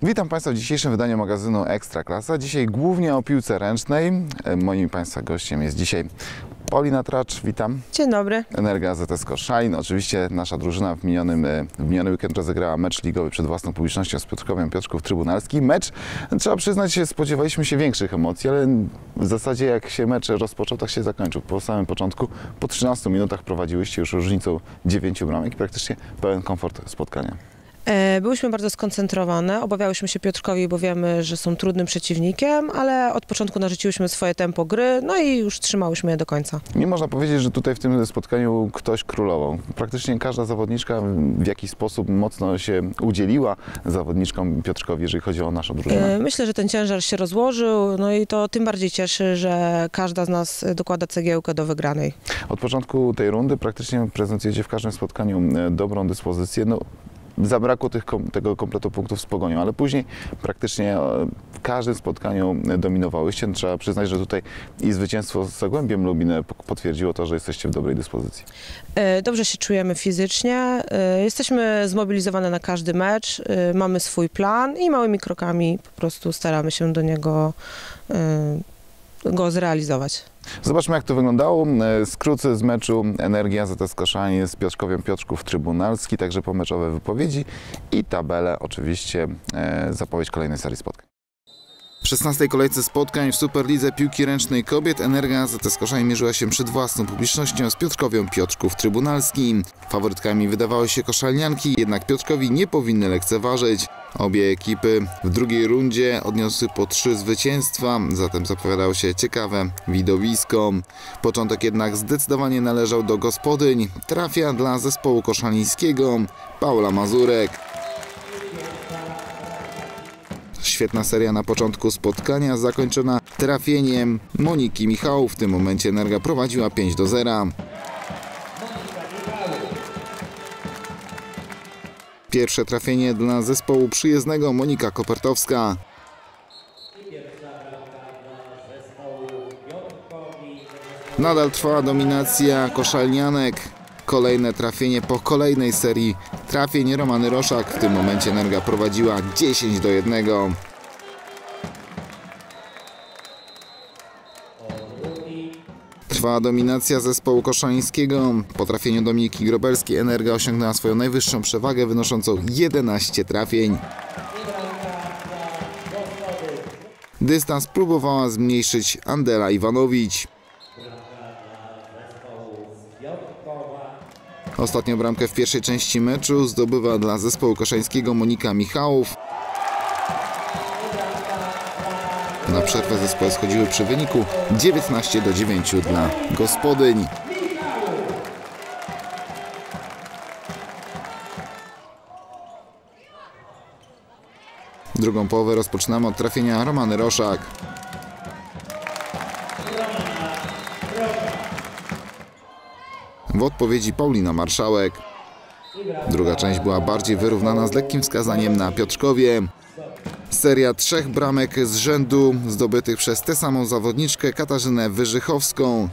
Witam Państwa w dzisiejszym wydaniu magazynu Ekstraklasa. Dzisiaj głównie o piłce ręcznej. Moim Państwa gościem jest dzisiaj Paulina Tracz, witam. Dzień dobry. Energa AZS Koszalin. Oczywiście nasza drużyna w miniony weekend rozegrała mecz ligowy przed własną publicznością z Piotrkowiem Piotrków Trybunalski. Mecz, trzeba przyznać, spodziewaliśmy się większych emocji, ale w zasadzie jak się mecz rozpoczął, tak się zakończył. Po samym początku, po 13 minutach prowadziłyście już różnicą 9 bramek i praktycznie pełen komfort spotkania. Byłyśmy bardzo skoncentrowane, obawiałyśmy się Piotrkowi, bo wiemy, że są trudnym przeciwnikiem, ale od początku narzuciłyśmy swoje tempo gry, no i już trzymałyśmy je do końca. Nie można powiedzieć, że tutaj w tym spotkaniu ktoś królował. Praktycznie każda zawodniczka w jakiś sposób mocno się udzieliła zawodniczkom Piotrkowi, jeżeli chodzi o naszą drużynę. Myślę, że ten ciężar się rozłożył, no i to tym bardziej cieszy, że każda z nas dokłada cegiełkę do wygranej. Od początku tej rundy praktycznie prezentujecie w każdym spotkaniu dobrą dyspozycję. No, zabrakło tego kompletu punktów z Pogonią, ale później praktycznie w każdym spotkaniu dominowałyście. Trzeba przyznać, że tutaj i zwycięstwo z Zagłębiem Lubin potwierdziło to, że jesteście w dobrej dyspozycji. Dobrze się czujemy fizycznie, jesteśmy zmobilizowane na każdy mecz, mamy swój plan i małymi krokami po prostu staramy się do niego go zrealizować. Zobaczmy, jak to wyglądało. Skróty z meczu Energia AZS Koszalin z Piotrkowiem Piotrków Trybunalski, także pomeczowe wypowiedzi i tabelę, oczywiście zapowiedź kolejnej serii spotkań. W 16. kolejce spotkań w Superlidze Piłki Ręcznej Kobiet Energa AZS Koszalin mierzyła się przed własną publicznością z Piotrkowią Piotrków Trybunalski. Faworytkami wydawały się koszalnianki, jednak Piotrkowi nie powinny lekceważyć. Obie ekipy w drugiej rundzie odniosły po 3 zwycięstwa, zatem zapowiadało się ciekawe widowisko. Początek jednak zdecydowanie należał do gospodyń. Trafia dla zespołu koszalińskiego Paula Mazurek. Świetna seria na początku spotkania, zakończona trafieniem Moniki Michałów. W tym momencie Energa prowadziła 5-0. Pierwsze trafienie dla zespołu przyjezdnego Monika Kopertowska. Nadal trwała dominacja koszalnianek. Kolejne trafienie po kolejnej serii trafień Romany Roszak. W tym momencie Energa prowadziła 10-1. Trwała dominacja zespołu koszalińskiego. Po trafieniu Dominiki Grobelskiej Energa osiągnęła swoją najwyższą przewagę wynoszącą 11 trafień. Dystans próbowała zmniejszyć Andela Iwanowicz. Ostatnią bramkę w pierwszej części meczu zdobywa dla zespołu koszalińskiego Monika Michałów. Na przerwę zespoły schodziły przy wyniku 19-9 dla gospodyń. Drugą połowę rozpoczynamy od trafienia Romany Roszak. W odpowiedzi Paulina Marszałek. Druga część była bardziej wyrównana z lekkim wskazaniem na Piotrkowie. Seria 3 bramek z rzędu zdobytych przez tę samą zawodniczkę Katarzynę Wyżychowską.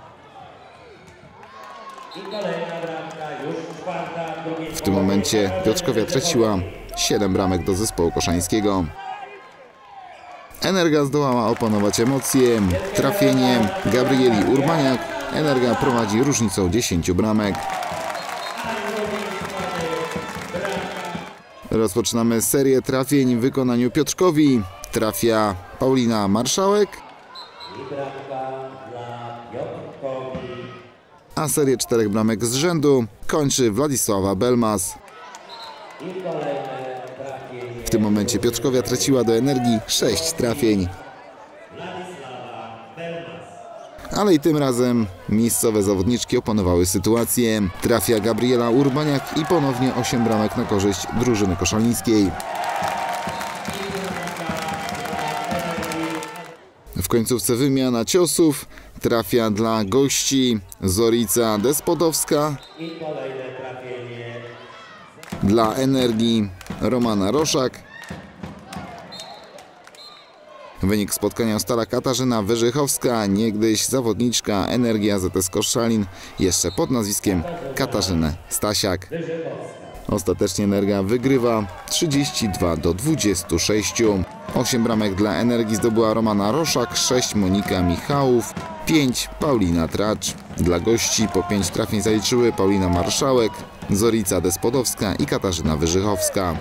W tym momencie Piotrkowia traciła 7 bramek do zespołu koszalińskiego. Energa zdołała opanować emocje. Trafieniem Gabrieli Urbaniak Energa prowadzi różnicą 10 bramek. Rozpoczynamy serię trafień w wykonaniu Piotrkowi. Trafia Paulina Marszałek. A serię 4 bramek z rzędu kończy Władysława Belmas. W tym momencie Piotrkowia traciła do Energii 6 trafień. Ale i tym razem miejscowe zawodniczki opanowały sytuację. Trafia Gabriela Urbaniak i ponownie 8 bramek na korzyść drużyny koszalińskiej. W końcówce wymiana ciosów. Trafia dla gości Zorica Despodowska. Dla Energii Romana Roszak. Wynik spotkania ustala Katarzyna Wyżychowska, niegdyś zawodniczka Energia AZS Koszalin, jeszcze pod nazwiskiem Katarzyny Stasiak. Ostatecznie Energia wygrywa 32-26. 8 bramek dla Energii zdobyła Romana Roszak, 6 Monika Michałów, 5 Paulina Tracz. Dla gości po 5 trafień zaliczyły Paulina Marszałek, Zorica Despodowska i Katarzyna Wyżychowska.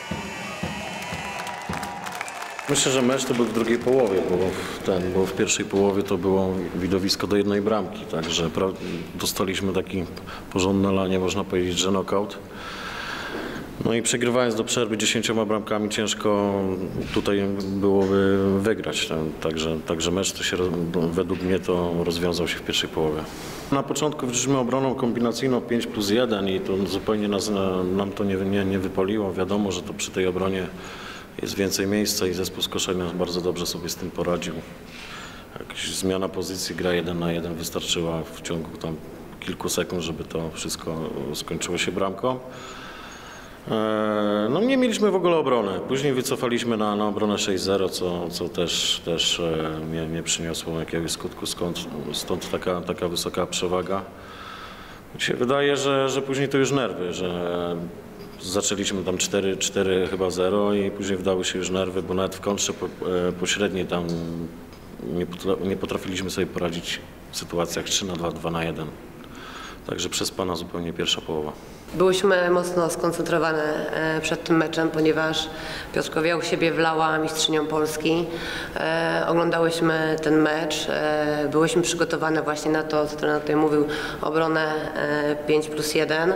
Myślę, że mecz to był w drugiej połowie, bo w pierwszej połowie to było widowisko do jednej bramki, także dostaliśmy taki porządne lanie, można powiedzieć, że knockout. No i przegrywając do przerwy 10 bramkami ciężko tutaj byłoby wygrać, także mecz to się według mnie to rozwiązał się w pierwszej połowie. Na początku wyszliśmy obroną kombinacyjną 5+1 i to zupełnie nam to nie wypaliło. Wiadomo, że to przy tej obronie jest więcej miejsca i zespół z Koszalina bardzo dobrze sobie z tym poradził. Jakaś zmiana pozycji, gra 1 na 1 wystarczyła w ciągu tam kilku sekund, żeby to wszystko skończyło się bramką. No nie mieliśmy w ogóle obrony. Później wycofaliśmy na obronę 6-0, co też nie przyniosło jakiegoś skutku, stąd taka wysoka przewaga. Mi się wydaje, że później to już nerwy, że zaczęliśmy tam 4 chyba 0 i później wdały się już nerwy, bo nawet w kontrze pośredniej tam nie potrafiliśmy sobie poradzić w sytuacjach 3-2, 2-1. Także przespana zupełnie pierwsza połowa. Byłyśmy mocno skoncentrowane przed tym meczem, ponieważ Piotrkowie u siebie wlała mistrzynią Polski. Oglądałyśmy ten mecz, byłyśmy przygotowane właśnie na to, co trener tutaj mówił, obronę 5+1.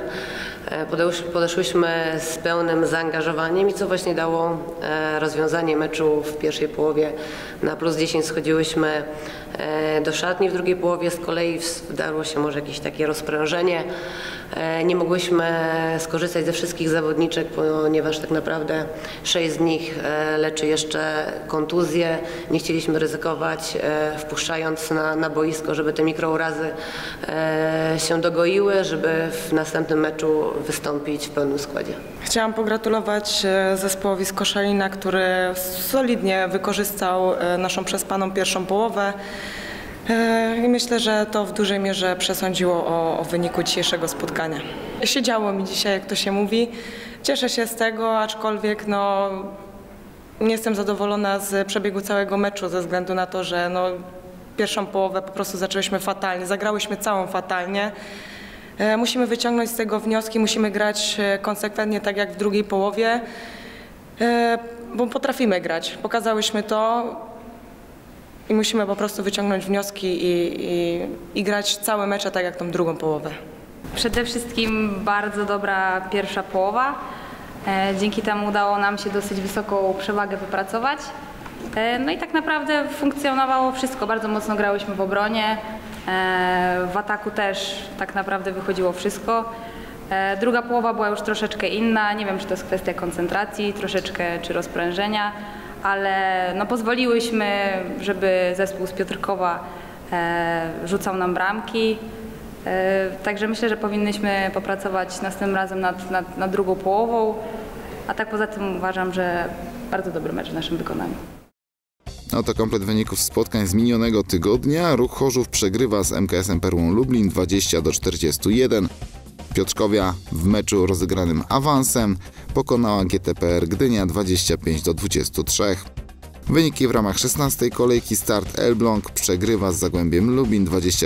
Podeszłyśmy z pełnym zaangażowaniem i co właśnie dało rozwiązanie meczu w pierwszej połowie. Na +10 schodziłyśmy do szatni, w drugiej połowie z kolei wdarło się może jakieś takie rozprężenie. Nie mogłyśmy skorzystać ze wszystkich zawodniczek, ponieważ tak naprawdę 6 z nich leczy jeszcze kontuzję. Nie chcieliśmy ryzykować, wpuszczając na boisko, żeby te mikrourazy się dogoiły, żeby w następnym meczu wystąpić w pełnym składzie. Chciałam pogratulować zespołowi z Koszalina, który solidnie wykorzystał naszą przespaną pierwszą połowę. I myślę, że to w dużej mierze przesądziło o wyniku dzisiejszego spotkania. Siedziało mi dzisiaj, jak to się mówi. Cieszę się z tego, aczkolwiek nie jestem zadowolona z przebiegu całego meczu ze względu na to, że pierwszą połowę po prostu zaczęliśmy fatalnie, zagrałyśmy całą fatalnie. Musimy wyciągnąć z tego wnioski, musimy grać konsekwentnie tak jak w drugiej połowie, bo potrafimy grać. Pokazałyśmy to. I musimy po prostu wyciągnąć wnioski i grać całe mecze tak jak tą drugą połowę. Przede wszystkim bardzo dobra pierwsza połowa. Dzięki temu udało nam się dosyć wysoką przewagę wypracować. No i tak naprawdę funkcjonowało wszystko. Bardzo mocno grałyśmy w obronie. W ataku też tak naprawdę wychodziło wszystko. Druga połowa była już troszeczkę inna. Nie wiem, czy to jest kwestia koncentracji, troszeczkę czy rozprężenia. Ale pozwoliłyśmy, żeby zespół z Piotrkowa rzucał nam bramki. Także myślę, że powinnyśmy popracować następnym razem nad drugą połową. A tak poza tym uważam, że bardzo dobry mecz w naszym wykonaniu. Oto komplet wyników spotkań z minionego tygodnia. Ruch Chorzów przegrywa z MKS-em Perłą Lublin 20-41. Piotrkowia w meczu rozegranym awansem pokonała GTPR Gdynia 25-23. Wyniki w ramach 16. kolejki Start Elbląg przegrywa z Zagłębiem Lubin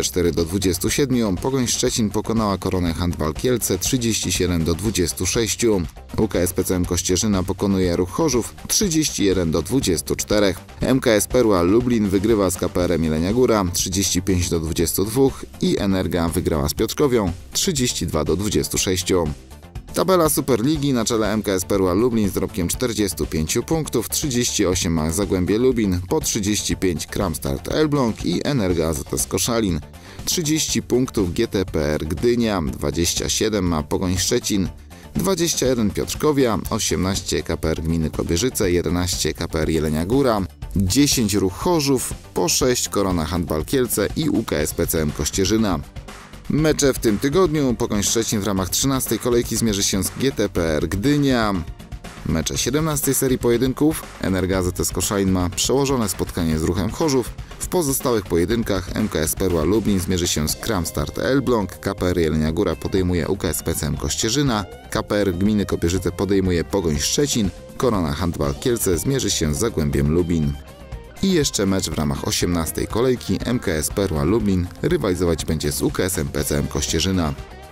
24-27. Pogoń Szczecin pokonała Koronę Handball Kielce 37-26. UKS PCM Kościerzyna pokonuje Ruch Chorzów 31-24. MKS Perła Lublin wygrywa z KPR-em Jelenia Góra 35-22 i Energia wygrała z Piotrkowią 32-26. Tabela Superligi na czele MKS Perła Lublin z dorobkiem 45 punktów, 38 ma Zagłębie Lubin, po 35 Kramstart Elbląg i Energa AZS Koszalin. 30 punktów GTPR Gdynia, 27 ma Pogoń Szczecin, 21 Piotrkowia, 18 KPR Gminy Kobierzyce, 11 KPR Jelenia Góra, 10 Ruch Chorzów, po 6 Korona Handball Kielce i UKS PCM Kościerzyna. Mecze w tym tygodniu. Pogoń Szczecin w ramach 13. kolejki zmierzy się z GTPR Gdynia. Mecze 17. serii pojedynków. Energa AZS Koszalin ma przełożone spotkanie z Ruchem Chorzów. W pozostałych pojedynkach MKS Perła Lublin zmierzy się z Kramstart Elbląg, KPR Jelenia Góra podejmuje UKS PCM Kościerzyna, KPR Gminy Kopierzyce podejmuje Pogoń Szczecin, Korona Handball Kielce zmierzy się z Zagłębiem Lubin. I jeszcze mecz w ramach 18. kolejki. MKS Perła Lublin rywalizować będzie z UKS-em PCM Kościerzyna.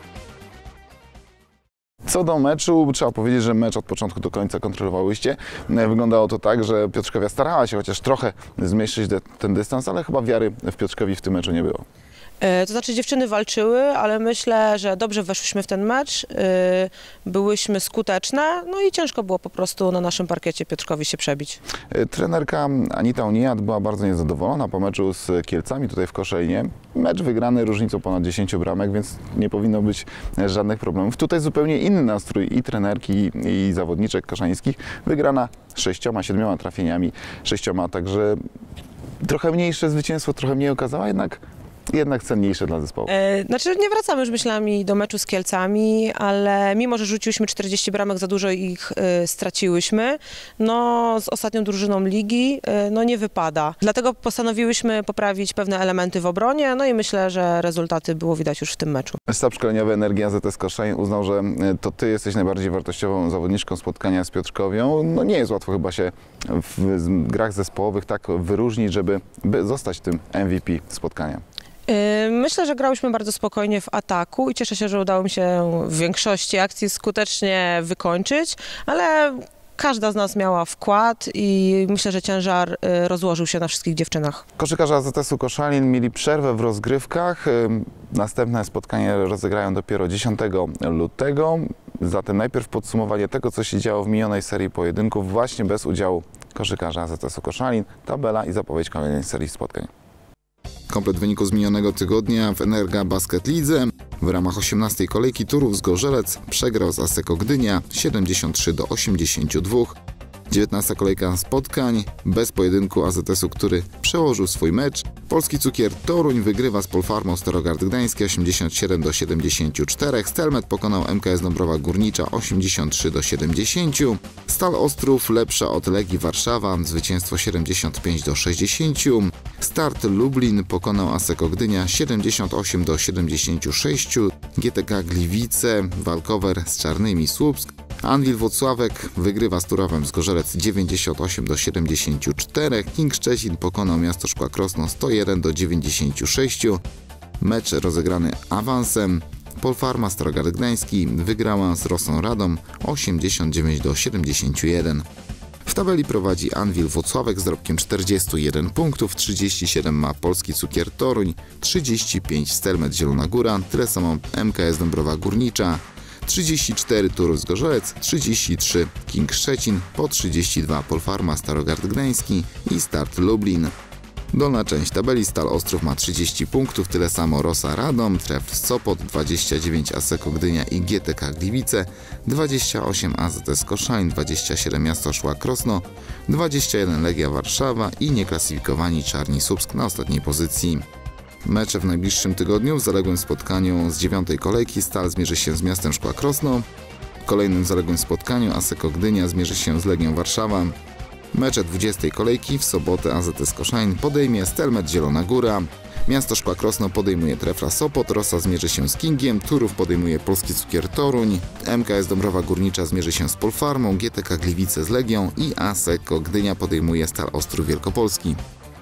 Co do meczu, trzeba powiedzieć, że mecz od początku do końca kontrolowałyście. Wyglądało to tak, że Piotrkowia starała się chociaż trochę zmniejszyć ten dystans, ale chyba wiary w Piotrkowi w tym meczu nie było. To znaczy dziewczyny walczyły, ale myślę, że dobrze weszłyśmy w ten mecz, byłyśmy skuteczne, no i ciężko było po prostu na naszym parkiecie Piotrkowi się przebić. Trenerka Anita Unijad była bardzo niezadowolona po meczu z Kielcami tutaj w Koszalinie. Mecz wygrany różnicą ponad 10 bramek, więc nie powinno być żadnych problemów. Tutaj zupełnie inny nastrój i trenerki, i zawodniczek koszalińskich. Wygrana 6-7 trafieniami, 6, także trochę mniejsze zwycięstwo, trochę mniej okazała, jednak cenniejsze dla zespołu. Znaczy nie wracamy już myślami do meczu z Kielcami, ale mimo, że rzuciłyśmy 40 bramek, za dużo ich straciłyśmy, no z ostatnią drużyną ligi no nie wypada. Dlatego postanowiłyśmy poprawić pewne elementy w obronie, no i myślę, że rezultaty było widać już w tym meczu. Sztab szkoleniowy Energii AZS Koszalin uznał, że to ty jesteś najbardziej wartościową zawodniczką spotkania z Piotrkowią. No nie jest łatwo chyba się w grach zespołowych tak wyróżnić, żeby zostać tym MVP spotkania. Myślę, że grałyśmy bardzo spokojnie w ataku i cieszę się, że udało mi się w większości akcji skutecznie wykończyć, ale każda z nas miała wkład i myślę, że ciężar rozłożył się na wszystkich dziewczynach. Koszykarze AZS-u Koszalin mieli przerwę w rozgrywkach. Następne spotkanie rozegrają dopiero 10 lutego. Zatem najpierw podsumowanie tego, co się działo w minionej serii pojedynków właśnie bez udziału koszykarza AZS-u Koszalin, tabela i zapowiedź kolejnej serii spotkań. Komplet wyniku z minionego tygodnia w Energa Basket Lidze. W ramach 18. kolejki Turów Zgorzelec przegrał z Asseco Gdynia 73-82. 19. kolejka spotkań bez pojedynku AZS-u, który przełożył swój mecz. Polski Cukier Toruń wygrywa z Polfarmą Starogard Gdańskie 87-74. Stelmet pokonał MKS Dąbrowa Górnicza 83-70. Stal Ostrów lepsza od Legii Warszawa, zwycięstwo 75-60. Start Lublin pokonał Asseco Gdynia 78-76. GTK Gliwice walkover z Czarnymi Słupsk. Anwil Włocławek wygrywa z Turowem Zgorzelec 98-74. King Szczecin pokonał Miasto Szkła Krosno 101-96. Mecz rozegrany awansem. Polfarma Starogard Gdański wygrała z Rosą Radom 89-71. W tabeli prowadzi Anwil Włocławek z dorobkiem 41 punktów, 37 ma Polski Cukier Toruń, 35 Stelmet Zielona Góra, tyle samo MKS Dąbrowa Górnicza, 34 Turów Zgorzelec, 33 King Szczecin, po 32 Polfarma Starogard Gdański i Start Lublin. Dolna część tabeli Stal Ostrów ma 30 punktów, tyle samo Rosa Radom, Tref Sopot, 29 Asseco Gdynia i GTK Gliwice, 28 AZS Koszalin, 27 Miasto Szkła Krosno, 21 Legia Warszawa i nieklasyfikowani Czarni Słupsk na ostatniej pozycji. Mecze w najbliższym tygodniu. W zaległym spotkaniu z 9. kolejki Stal zmierzy się z Miastem Szkła Krosno. W kolejnym zaległym spotkaniu Asseco Gdynia zmierzy się z Legią Warszawa. Mecze 20. kolejki w sobotę AZS Koszalin podejmie Stelmet Zielona Góra. Miasto Szkła Krosno podejmuje Trefla Sopot, Rosa zmierzy się z Kingiem, Turów podejmuje Polski Cukier Toruń, MKS Dąbrowa Górnicza zmierzy się z Polfarmą, GTK Gliwice z Legią i Asseco Gdynia podejmuje Stal Ostrów Wielkopolski.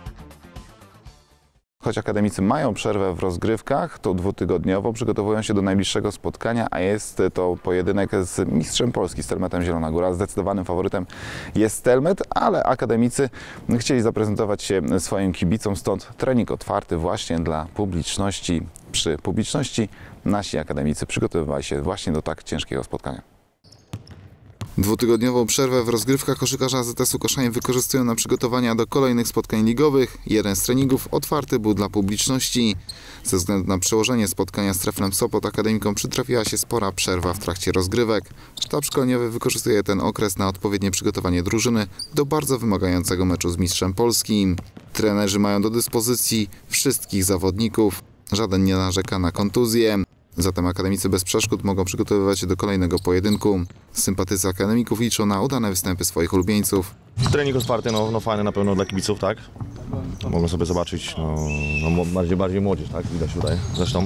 Choć akademicy mają przerwę w rozgrywkach, to dwutygodniowo przygotowują się do najbliższego spotkania, a jest to pojedynek z mistrzem Polski, Stelmetem Zielona Góra. Zdecydowanym faworytem jest Stelmet, ale akademicy chcieli zaprezentować się swoim kibicom, stąd trening otwarty właśnie dla publiczności. Przy publiczności nasi akademicy przygotowywali się właśnie do tak ciężkiego spotkania. Dwutygodniową przerwę w rozgrywkach koszykarze AZS-u Koszalin wykorzystują na przygotowania do kolejnych spotkań ligowych. Jeden z treningów otwarty był dla publiczności. Ze względu na przełożenie spotkania z Treflem Sopot akademikom przytrafiła się spora przerwa w trakcie rozgrywek. Sztab szkoleniowy wykorzystuje ten okres na odpowiednie przygotowanie drużyny do bardzo wymagającego meczu z mistrzem Polski. Trenerzy mają do dyspozycji wszystkich zawodników. Żaden nie narzeka na kontuzję. Zatem akademicy bez przeszkód mogą przygotowywać się do kolejnego pojedynku. Sympatycy akademików liczą na udane występy swoich ulubieńców. Trening otwarty, no fajny na pewno dla kibiców, tak? Mogą sobie zobaczyć, bardziej młodzież, tak? Widać tutaj zresztą.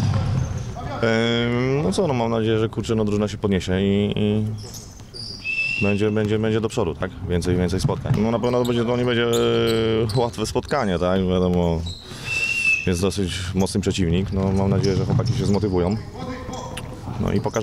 No co, no mam nadzieję, że kurczę, no drużyna się podniesie i będzie do przodu, tak? Więcej spotkań. No na pewno to nie będzie łatwe spotkanie, tak? Wiadomo, jest dosyć mocny przeciwnik. No mam nadzieję, że chłopaki się zmotywują. No i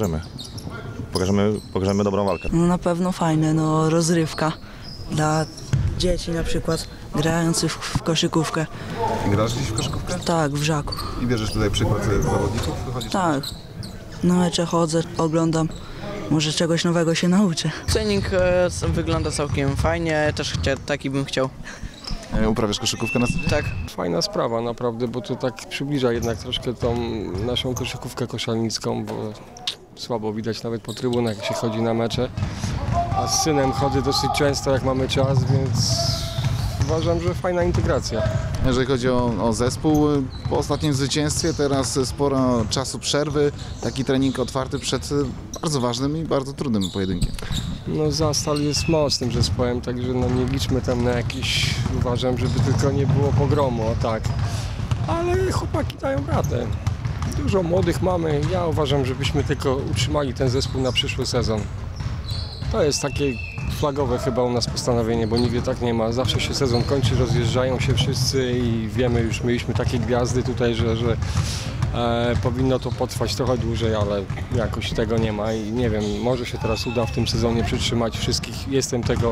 pokażemy dobrą walkę. No na pewno fajne, no rozrywka dla dzieci na przykład grających w koszykówkę. Grasz dziś w koszykówkę? Tak, w Żaku. I bierzesz tutaj przykład zawodników? Tak, na mecze chodzę, oglądam, może czegoś nowego się nauczę. Trening wygląda całkiem fajnie, też taki bym chciał. Uprawiasz koszykówkę na co dzień? Tak. Fajna sprawa naprawdę, bo to tak przybliża jednak troszkę tą naszą koszykówkę koszalnicką, bo słabo widać nawet po trybunach, jak się chodzi na mecze. A z synem chodzę dosyć często, jak mamy czas, więc uważam, że fajna integracja. Jeżeli chodzi o zespół, po ostatnim zwycięstwie teraz sporo czasu przerwy, taki trening otwarty przed bardzo ważnym i bardzo trudnym pojedynkiem. No Zastal jest mocnym zespołem, także no nie liczmy tam na jakiś, uważam, żeby tylko nie było pogromu, tak. Ale chłopaki dają radę. Dużo młodych mamy, ja uważam, żebyśmy tylko utrzymali ten zespół na przyszły sezon. To jest takie flagowe chyba u nas postanowienie, bo nigdy tak nie ma. Zawsze się sezon kończy, rozjeżdżają się wszyscy i wiemy, już mieliśmy takie gwiazdy tutaj, że powinno to potrwać trochę dłużej, ale jakoś tego nie ma i nie wiem, może się teraz uda w tym sezonie przytrzymać wszystkich. Jestem tego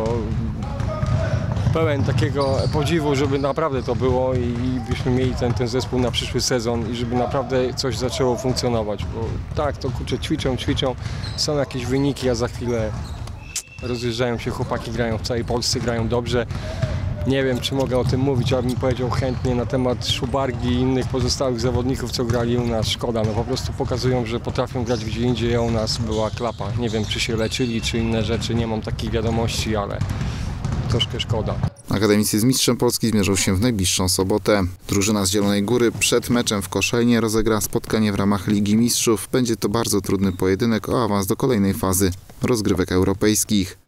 pełen takiego podziwu, żeby naprawdę to było i byśmy mieli ten zespół na przyszły sezon i żeby naprawdę coś zaczęło funkcjonować, bo tak, to kurczę, ćwiczą, są jakieś wyniki, a za chwilę rozjeżdżają się chłopaki, grają w całej Polsce, grają dobrze. Nie wiem, czy mogę o tym mówić, ale bym powiedział chętnie na temat Szubargi i innych pozostałych zawodników, co grali u nas. Szkoda, no po prostu pokazują, że potrafią grać gdzie indziej, a u nas była klapa. Nie wiem, czy się leczyli, czy inne rzeczy, nie mam takich wiadomości, ale troszkę szkoda. Akademicy z mistrzem Polski zmierzą się w najbliższą sobotę. Drużyna z Zielonej Góry przed meczem w Koszalinie rozegra spotkanie w ramach Ligi Mistrzów. Będzie to bardzo trudny pojedynek o awans do kolejnej fazy rozgrywek europejskich.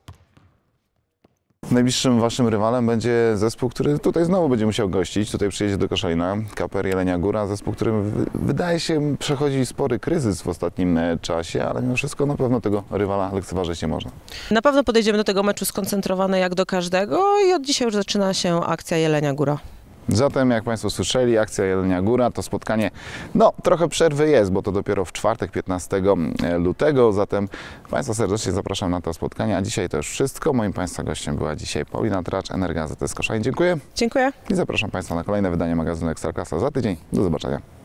Najbliższym waszym rywalem będzie zespół, który tutaj znowu będzie musiał gościć. Tutaj przyjedzie do Koszalina, KPR Jelenia Góra, zespół, który wydaje się przechodzi spory kryzys w ostatnim czasie, ale mimo wszystko na pewno tego rywala lekceważyć nie można. Na pewno podejdziemy do tego meczu skoncentrowane jak do każdego i od dzisiaj już zaczyna się akcja Jelenia Góra. Zatem, jak Państwo słyszeli, akcja Jelenia Góra to spotkanie, no trochę przerwy jest, bo to dopiero w czwartek, 15 lutego, zatem Państwa serdecznie zapraszam na to spotkanie, a dzisiaj to już wszystko. Moim Państwa gościem była dzisiaj Paulina Tracz, Energa AZS Koszalin. Dziękuję. Dziękuję. I zapraszam Państwa na kolejne wydanie magazynu Ekstraklasa za tydzień. Do zobaczenia.